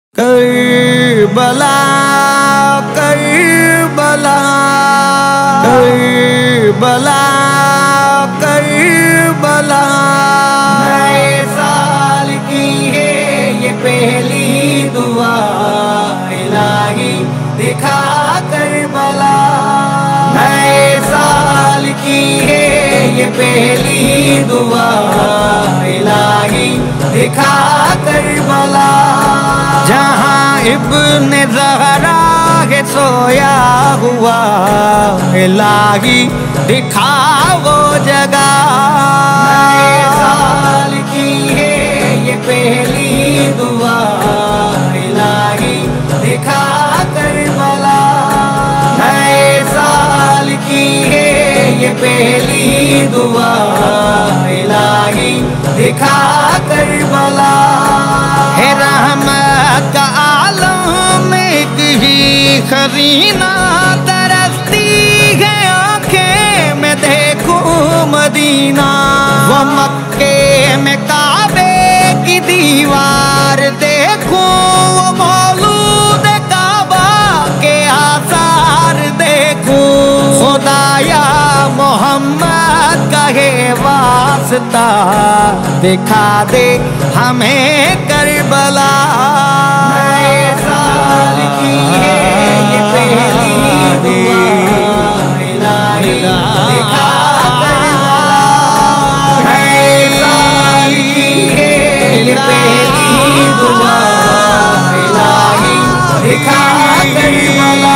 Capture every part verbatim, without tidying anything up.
کربلا کربلا کربلا کربلا نئے سال کی ہے یہ پہلی دعا، الہی دکھا کربلا۔ نئے سال کی ہے یہ پہلی دعا، الہی دکھا کربلا۔ جہاں ابن زہرا ہے سویا ہوا، الہی دکھا وہ جگہ۔ نئے سال کی ہے یہ پہلی دعا، الہی دکھا کربلا۔ نئے سال کی ہے یہ پہلی دعا، الہی دکھا کربلا۔ ہے رحمت کا عالم میں ایک ہی خزینہ ترستی ہے آنکھیں میں دیکھوں مدینہ۔ وہ مکے میں کعبے کی دیوار دیکھوں، وہ مولود کعبہ کے آثار دیکھوں۔ خدایا محمد کا ہے واسطہ، دکھا دے ہمیں کربلا۔ نئے سال کی ہے یہ پہلی دعا، الہی دکھا کربلا۔ نئے سال کی ہے یہ پہلی دعا، الہی دکھا کربلا۔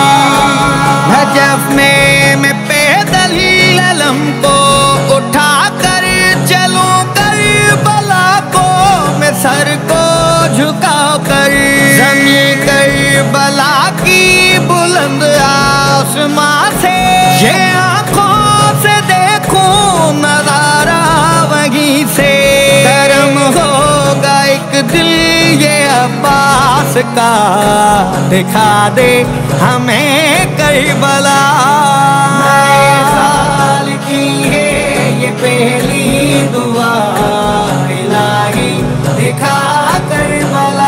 نجف میں میں پیدل علم کو اٹھا کر چلوں، کربلا کو میں سر کو جھکا کر۔ زمین کربلا کی بلند آسمان سے، یہ آنکھوں سے دیکھوں نظارہ وہیں سے۔ کرم ہوگا ایک دل یہ عباس کا، دکھا دے ہمیں کربلا۔ نئے سال کی ہے یہ پہلی دعا، الہی دکھا کربلا۔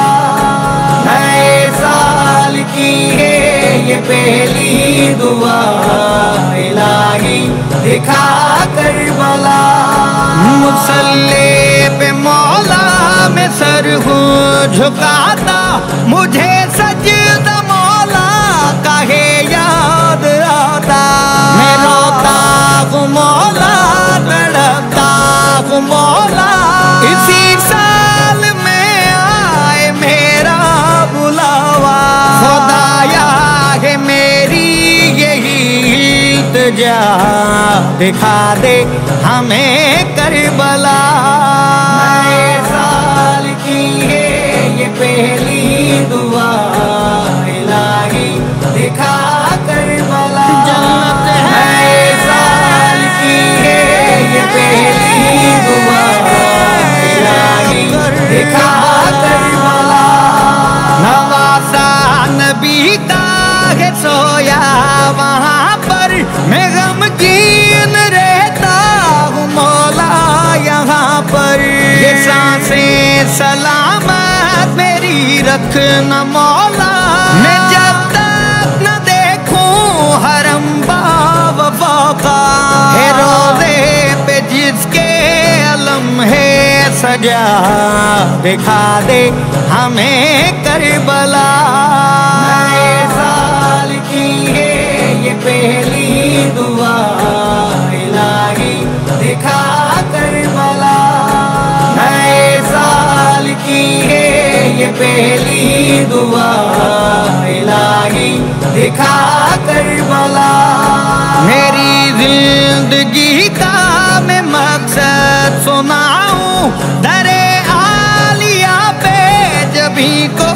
نئے سال کی ہے یہ پہلی دعا، الہی دکھا کربلا۔ مسلح پہ مولا میں سر ہوں جھکاتا، مجھے سجدہ مولا کا ہے یاد آتا۔ میں روتا ہوں مولا، تڑپتا ہوں مولا، اسی سال میں آئے میرا بلاوا۔ خدایا ہے میری یہی التجا، دکھا دے ہمیں کربلا۔ نئے سال کی ہے یہ پہلی دعا، الہی دکھا کربلا۔ جنت ہے۔ نئے سال کی ہے یہ پہلی دعا، الہی دکھا کربلا۔ نواسا نبی کا ہے سویا وہاں پر، میں غمگین رہتا ہوں مولا یہاں پر۔ یہ سانسیں سلامت میری رکھنا مولا، میں جب تک نہ دیکھوں حرم باوفا کا۔ ہے روزے پہ جس کے علم ہے سجا، دکھا دے ہمیں کربلا۔ نئے سال کی ہے یہ پہلی دعا، الہی دکھا کربلا۔ نئے سال کی ہے یہ پہلی دعا، الہی دکھا کربلا۔ میری زندگی کا میں مقصد سناؤں، در عالیہ پہ جبھی کو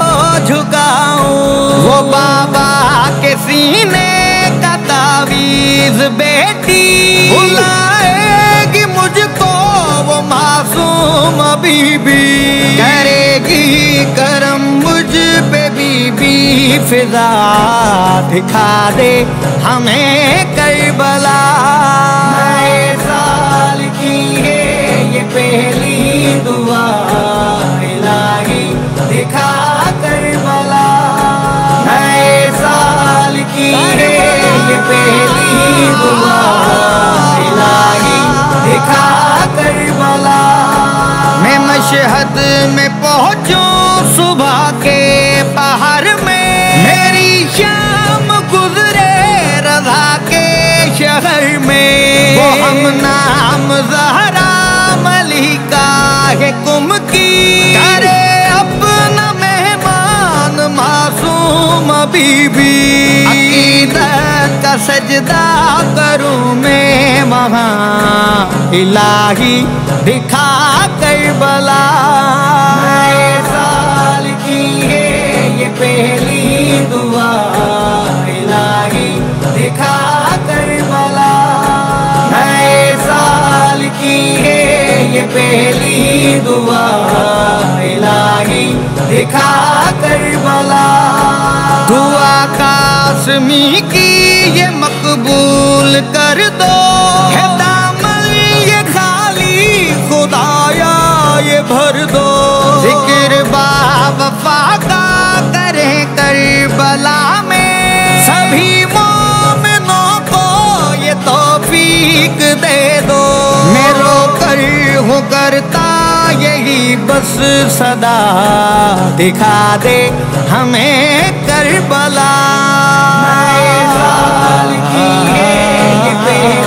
جھکاؤں۔ وہ بابا کے سینے کا تعویذ بیٹی بلائے گی مجھ کو، وہ معصوم بی بی کرے گی کرم مجھ پہ بی بی فضا، دکھا دے ہمیں کربلا۔ نئے سال کی ہے یہ پہلی دعا، الہی دکھا کربلا۔ گھر میں وہ ہم نام زہرا ملکہ ہے کم کی کرے اپنا مہمان معصوم بی بی عقیدت کا سجدہ کروں میں وہاں الہی دکھا کربلا نئے سال کی ہے یہ پہلی دعا الہی دکھا کربلا نئے سال کی ہے یہ پہلی دعا الہی دکھا کربلا دعا قاسمی کی یہ مقبول کر دو ہے دامن یہ خالی خدایا یہ بھر دو ذکر با وفا کا کریں کربلا میں سبھی مومنوں کو یہ توفیق دے دو میں رو کر ہوں کرتا یہی بس صدا دکھا دے ہمیں کربلا نئے سال کی ہے یہ